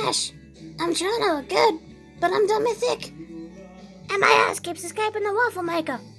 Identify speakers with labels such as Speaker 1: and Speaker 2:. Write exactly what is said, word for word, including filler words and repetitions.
Speaker 1: Ash, I'm trying to look good, but I'm dumb as thick. And my ass keeps escaping the waffle maker.